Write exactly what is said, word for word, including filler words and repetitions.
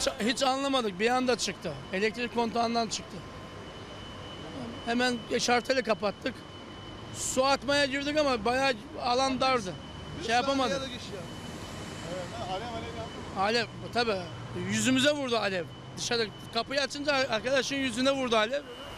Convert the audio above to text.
Hiç, hiç anlamadık. Bir anda çıktı. Elektrik kontağından çıktı. Hemen şarteli kapattık. Su atmaya girdik ama bayağı alan dardı. Şey yapamadık. Alev alev yandı. Alev tabii yüzümüze vurdu alev. Dışarı kapıyı açınca arkadaşın yüzüne vurdu alev.